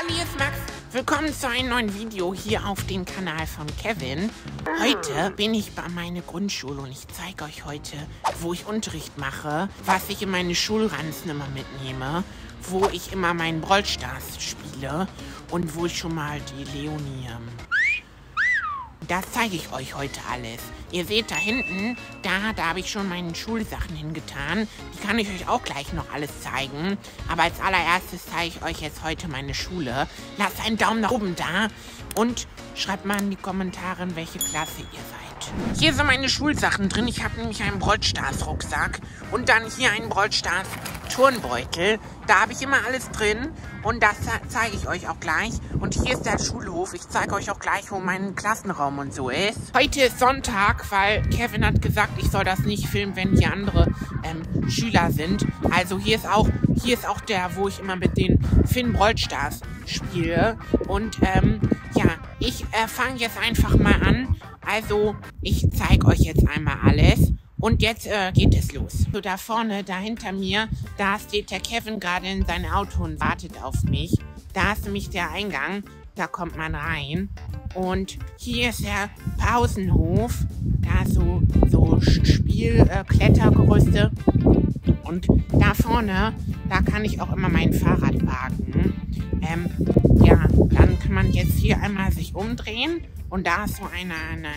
Hallo, hier ist Max. Willkommen zu einem neuen Video hier auf dem Kanal von Kevin. Heute bin ich bei meiner Grundschule und ich zeige euch heute, wo ich Unterricht mache, was ich in meine Schulranzen immer mitnehme, wo ich immer meinen Brawl Stars spiele und wo ich schon mal die Leonie... Das zeige ich euch heute alles. Ihr seht da hinten, da habe ich schon meine Schulsachen hingetan. Die kann ich euch auch gleich noch alles zeigen. Aber als allererstes zeige ich euch jetzt heute meine Schule. Lasst einen Daumen nach oben da und schreibt mal in die Kommentare, in welche Klasse ihr seid. Hier sind meine Schulsachen drin. Ich habe nämlich einen Brawl Stars Rucksack und dann hier einen Brawl Stars Turnbeutel. Da habe ich immer alles drin und das zeige ich euch auch gleich. Und hier ist der Schulhof. Ich zeige euch auch gleich, wo mein Klassenraum und so ist. Heute ist Sonntag, weil Kevin hat gesagt, ich soll das nicht filmen, wenn hier andere Schüler sind. Also hier ist auch der, wo ich immer mit den Finn Brawl Stars spiele. Und ja, ich fange jetzt einfach mal an. Also ich zeige euch jetzt einmal alles. Und jetzt geht es los. So, da vorne, da hinter mir, da steht der Kevin gerade in seinem Auto und wartet auf mich. Da ist nämlich der Eingang, da kommt man rein. Und hier ist der Pausenhof, da so Klettergerüste. Und da vorne, da kann ich auch immer mein Fahrrad parken. Ja, dann kann man jetzt hier einmal sich umdrehen. Und da ist so ein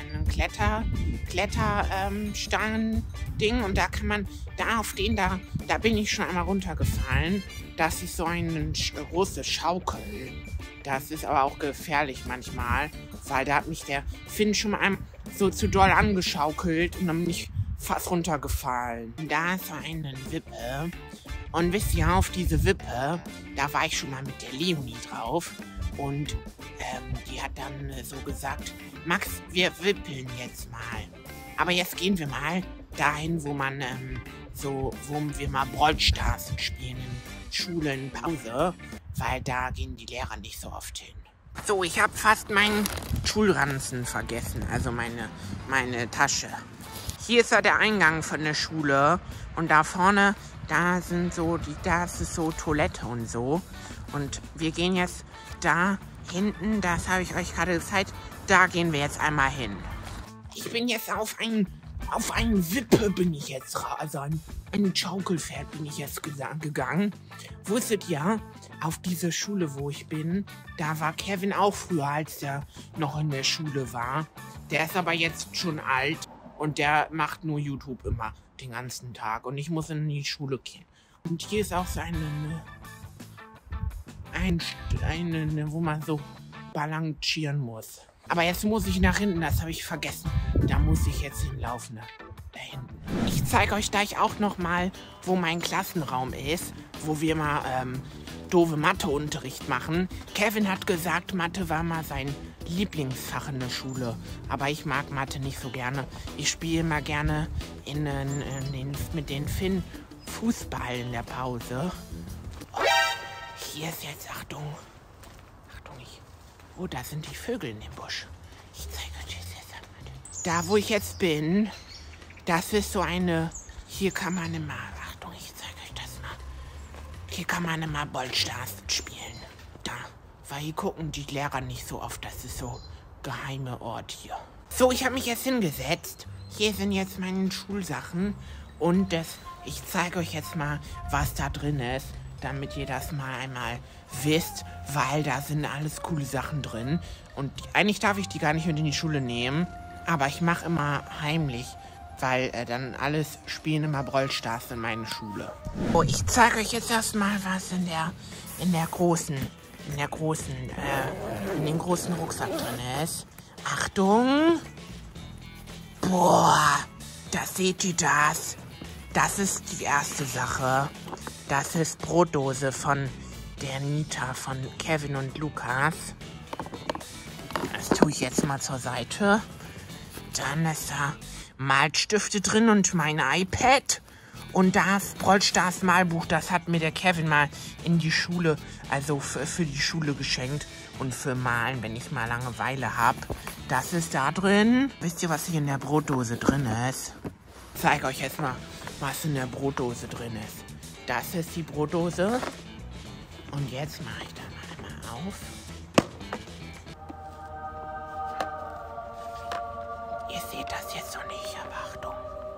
Kletterstangen-Ding. Und da kann man, da bin ich schon einmal runtergefallen. Das ist so eine große Schaukel. Das ist aber auch gefährlich manchmal, weil da hat mich der Finn schon einmal so zu doll angeschaukelt und dann bin ich fast runtergefallen. Und da ist so eine Wippe. Und wisst ihr, auf diese Wippe, da war ich schon mal mit der Leonie drauf. Und die hat dann so gesagt, Max, wir wippeln jetzt mal. Aber jetzt gehen wir mal dahin, wo man wo wir mal Brawl Stars spielen in Schulen, Pause, weil da gehen die Lehrer nicht so oft hin. So, ich habe fast meinen Schulranzen vergessen, also meine Tasche. Hier ist ja der Eingang von der Schule und da vorne, da ist so Toilette und so. Und wir gehen jetzt da hinten, das habe ich euch gerade gezeigt, da gehen wir jetzt einmal hin. Ich bin jetzt auf einen Wippe bin ich jetzt also ein Schaukelpferd bin ich jetzt gegangen. Wusstet ihr, auf diese Schule, wo ich bin, da war Kevin auch früher, als der noch in der Schule war. Der ist aber jetzt schon alt und der macht nur YouTube immer den ganzen Tag und ich muss in die Schule gehen. Und hier ist auch so wo man so balancieren muss. Aber jetzt muss ich nach hinten, das habe ich vergessen. Da muss ich jetzt hinlaufen, da hinten. Ich zeige euch gleich auch nochmal, wo mein Klassenraum ist, wo wir mal doofe Matheunterricht machen. Kevin hat gesagt, Mathe war mal sein Lieblingsfach in der Schule. Aber ich mag Mathe nicht so gerne. Ich spiele immer gerne mit den Finn Fußball in der Pause. Oh, hier ist jetzt, Achtung, oh, da sind die Vögel in dem Busch. Ich zeige euch das jetzt einmal. Da, wo ich jetzt bin, das ist so eine... Hier kann man immer... Achtung, ich zeige euch das mal. Hier kann man immer Brawl Stars spielen. Da. Weil hier gucken die Lehrer nicht so oft. Das ist so geheime Ort hier. So, ich habe mich jetzt hingesetzt. Hier sind jetzt meine Schulsachen. Und ich zeige euch jetzt mal, was da drin ist, damit ihr das mal einmal wisst, weil da sind alles coole Sachen drin. Und eigentlich darf ich die gar nicht mit in die Schule nehmen, aber ich mache immer heimlich, weil dann alles spielen immer Brawl Stars in meine Schule. Oh, ich zeige euch jetzt erstmal, was in dem großen Rucksack drin ist. Achtung! Boah, seht ihr das? Das ist die erste Sache. Das ist Brotdose von der Nita, von Kevin und Lukas. Das tue ich jetzt mal zur Seite. Dann ist da Malstifte drin und mein iPad. Und das Brawl Stars Malbuch, das hat mir der Kevin mal in die Schule, also für die Schule geschenkt. Und für Malen, wenn ich mal Langeweile habe. Das ist da drin. Wisst ihr, was hier in der Brotdose drin ist? Ich zeige euch jetzt mal, was in der Brotdose drin ist. Das ist die Brotdose. Und jetzt mache ich da mal auf. Ihr seht das jetzt noch nicht, aber Achtung.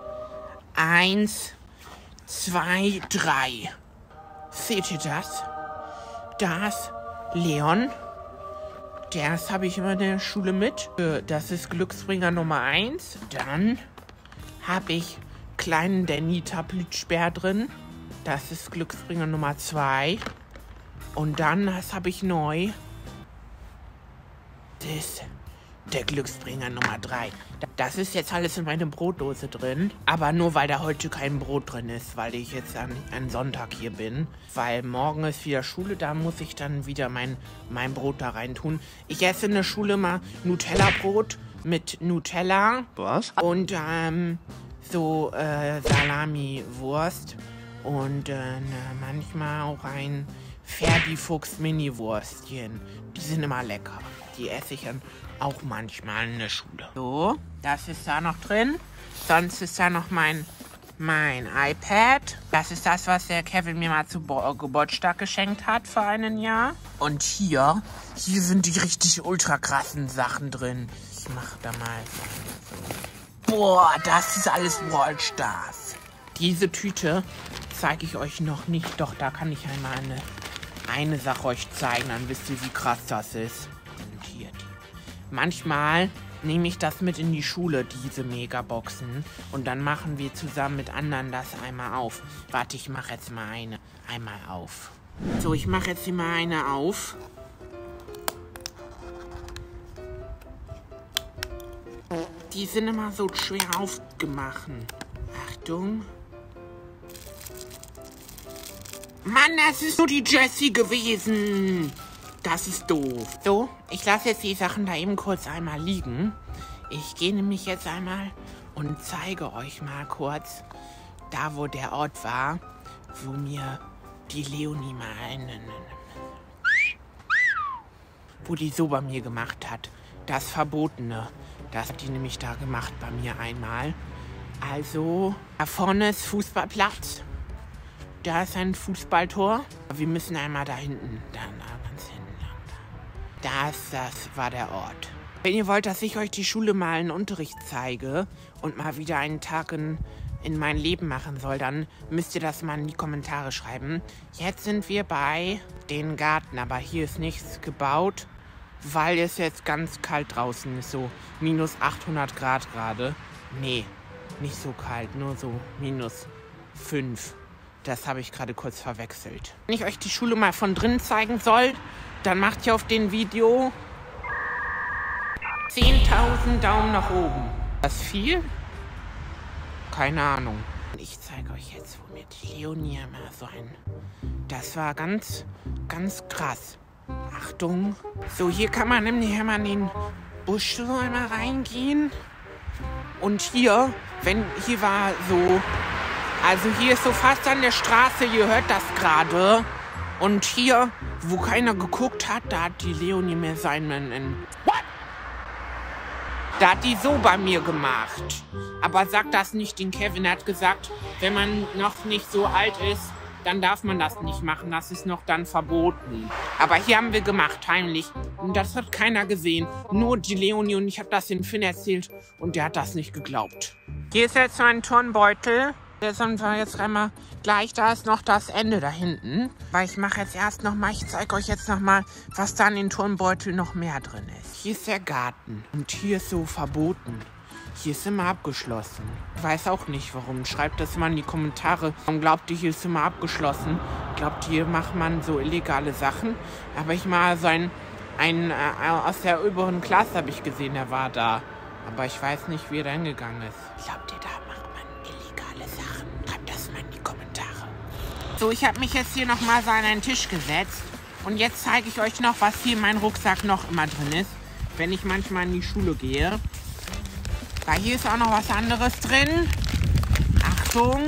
1, 2, 3. Seht ihr das? Das Leon. Das habe ich immer in der Schule mit. Das ist Glücksbringer Nummer 1. Dann habe ich kleinen Danny Tablitsperr drin. Das ist Glücksbringer Nummer 2. Und dann, das habe ich neu. Das ist der Glücksbringer Nummer 3. Das ist jetzt alles in meine Brotdose drin. Aber nur, weil da heute kein Brot drin ist. Weil ich jetzt an Sonntag hier bin. Weil morgen ist wieder Schule. Da muss ich dann wieder mein Brot da rein tun. Ich esse in der Schule mal Nutella-Brot mit Nutella. Was? Und so Salami-Wurst. Und manchmal auch ein Ferdi-Fuchs-Mini-Würstchen. Die sind immer lecker. Die esse ich dann auch manchmal in der Schule. So, das ist da noch drin. Sonst ist da noch mein iPad. Das ist das, was der Kevin mir mal zu Geburtstag geschenkt hat vor einem Jahr. Und hier sind die richtig ultra krassen Sachen drin. Ich mach da mal so. Boah, das ist alles Wallstars. Diese Tüte zeige ich euch noch nicht. Doch, da kann ich einmal eine Sache euch zeigen. Dann wisst ihr, wie krass das ist. Und hier manchmal nehme ich das mit in die Schule, diese Megaboxen. Und dann machen wir zusammen mit anderen das einmal auf. Warte, ich mache jetzt mal einmal auf. So, ich mache jetzt hier mal eine auf. Die sind immer so schwer aufgemacht. Achtung. Mann, das ist nur die Jessie gewesen. Das ist doof. So, ich lasse jetzt die Sachen da eben kurz einmal liegen. Ich gehe nämlich jetzt einmal und zeige euch mal kurz, da wo der Ort war, wo mir die Leonie mal wo die so bei mir gemacht hat. Das Verbotene. Das hat die nämlich da gemacht bei mir einmal. Also, da vorne ist Fußballplatz. Da ist ein Fußballtor. Wir müssen einmal da hinten. Da ganz hinten. Das war der Ort. Wenn ihr wollt, dass ich euch die Schule mal in Unterricht zeige und mal wieder einen Tag in mein Leben machen soll, dann müsst ihr das mal in die Kommentare schreiben. Jetzt sind wir bei den Garten, aber hier ist nichts gebaut, weil es jetzt ganz kalt draußen ist. So minus 800 Grad gerade. Nee, nicht so kalt, nur so minus 5. Das habe ich gerade kurz verwechselt. Wenn ich euch die Schule mal von drinnen zeigen soll, dann macht ihr auf dem Video 10.000 Daumen nach oben. Das ist viel? Keine Ahnung. Ich zeige euch jetzt, wo mir die Leonie mal so Das war ganz, ganz krass. Achtung. So, hier kann man nämlich einmal in den Busch so einmal reingehen. Und hier war so... Also hier ist so fast an der Straße, ihr hört das gerade. Und hier, wo keiner geguckt hat, da hat die Leonie mir Da hat die so bei mir gemacht. Aber sagt das nicht den Kevin. Er hat gesagt, wenn man noch nicht so alt ist, dann darf man das nicht machen. Das ist noch dann verboten. Aber hier haben wir gemacht, heimlich. Und das hat keiner gesehen. Nur die Leonie, und ich habe das dem Finn erzählt und der hat das nicht geglaubt. Hier ist jetzt mein Turnbeutel. Jetzt sind wir jetzt einmal gleich, da ist noch das Ende da hinten. Weil ich mache jetzt erst nochmal, ich zeige euch jetzt nochmal, was da in den Turnbeutel noch mehr drin ist. Hier ist der Garten und hier ist so verboten. Hier ist immer abgeschlossen. Ich weiß auch nicht warum. Schreibt das mal in die Kommentare. Warum glaubt ihr, hier ist immer abgeschlossen? Glaubt ihr, macht man so illegale Sachen? Aber ich mal so einen aus der oberen Klasse habe ich gesehen, der war da. Aber ich weiß nicht, wie er da hingegangen ist. Glaubt ihr, da macht man illegale Sachen? Schreibt das mal in die Kommentare. So, ich habe mich jetzt hier nochmal so an einen Tisch gesetzt. Und jetzt zeige ich euch noch, was hier in meinem Rucksack noch immer drin ist, wenn ich manchmal in die Schule gehe. Weil hier ist auch noch was anderes drin. Achtung.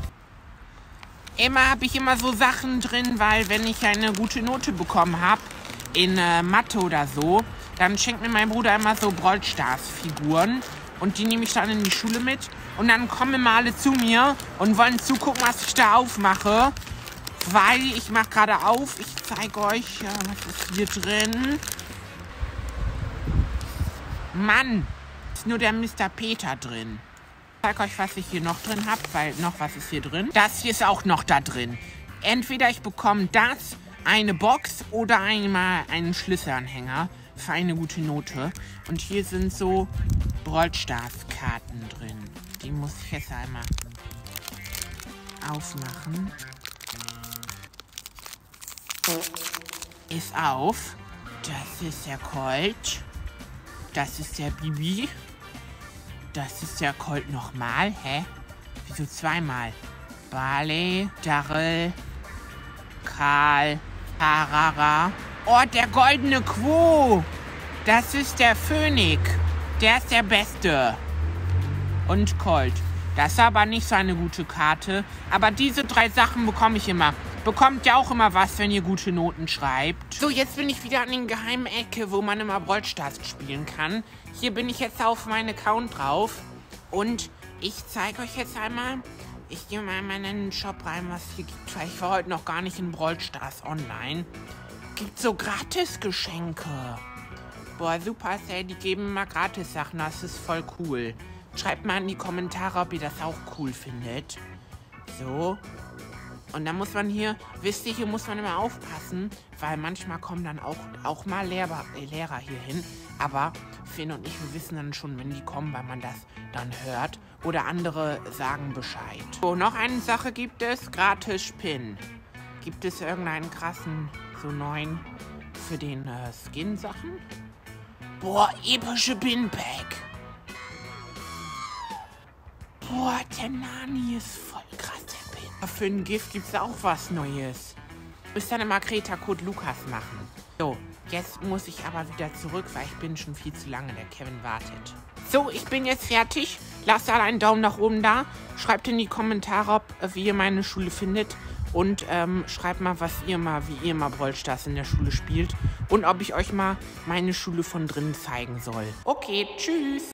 Immer habe ich immer so Sachen drin, weil wenn ich eine gute Note bekommen habe, in Mathe oder so, dann schenkt mir mein Bruder immer so Brawl-Stars-Figuren. Und die nehme ich dann in die Schule mit. Und dann kommen immer alle zu mir und wollen zugucken, was ich da aufmache. weil ich mache gerade auf. Ich zeige euch, was ist hier drin. Mann, ist nur der Mr. Peter drin. Ich zeige euch, was ich hier noch drin habe, weil noch was ist hier drin. Das hier ist auch noch da drin. Entweder ich bekomme das, eine Box oder einmal einen Schlüsselanhänger für eine gute Note. Und hier sind so Brawl Stars Karten drin. Die muss ich jetzt einmal aufmachen. Ist auf. Das ist der Colt. Das ist der Bibi. Das ist der Colt nochmal. Hä? Wieso zweimal? Barley, Darryl, Karl, Tarara. Oh, der goldene Quo. Das ist der Phoenix. Der ist der Beste. Und Colt. Das ist aber nicht so eine gute Karte. Aber diese 3 Sachen bekomme ich immer. Bekommt ja auch immer was, wenn ihr gute Noten schreibt. So, jetzt bin ich wieder an den geheimen Ecke, wo man immer Brawl Stars spielen kann. Hier bin ich jetzt auf meinen Account drauf. Und ich zeige euch jetzt einmal. Ich gehe mal in meinen Shop rein, was hier gibt. Weil ich war heute noch gar nicht in Brawl Stars online. Gibt so Gratis-Geschenke. Boah, Supercell, die geben immer Gratis-Sachen. Das ist voll cool. Schreibt mal in die Kommentare, ob ihr das auch cool findet. So. Und dann muss man hier, wisst ihr, hier muss man immer aufpassen, weil manchmal kommen dann auch mal Lehrer hier hin. Aber Finn und ich, wir wissen dann schon, wenn die kommen, weil man das dann hört. Oder andere sagen Bescheid. So, noch eine Sache gibt es, gratis Pin. Gibt es irgendeinen krassen, so neuen für den Skin-Sachen? Boah, epische Pin-Pack. Boah, der Nani ist voll krass, der Pin. Für ein Gift gibt es auch was Neues. Bis dann immer Kreta-Code Lukas machen. So, jetzt muss ich aber wieder zurück, weil ich bin schon viel zu lange. Der Kevin wartet. So, ich bin jetzt fertig. Lasst alle einen Daumen nach oben da. Schreibt in die Kommentare, wie ihr meine Schule findet. Und schreibt mal, wie ihr mal Brawl Stars in der Schule spielt. Und ob ich euch mal meine Schule von drinnen zeigen soll. Okay, tschüss.